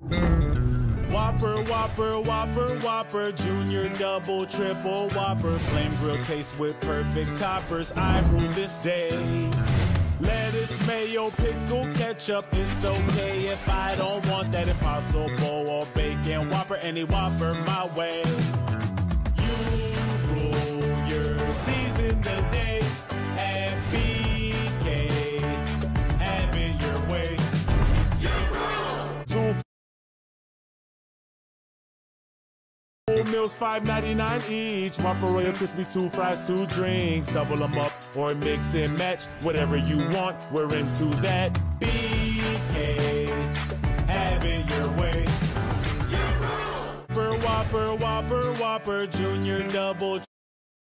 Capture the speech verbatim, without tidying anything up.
Whopper, Whopper, Whopper, Whopper, Junior, Double, Triple, Whopper, Flame Grill taste with perfect toppers. I rule this day. Lettuce, mayo, pickle, ketchup, it's okay if I don't want that Impossible or bacon Whopper, any Whopper my way. You rule your season today at B K. Have it your way. Two full meals, five ninety-nine each. Whopper Royal Crispy, two fries, two drinks. Double them up or mix and match. Whatever you want, we're into that. B K, have it your way. Whopper, Whopper, Whopper, Whopper, Junior, Double.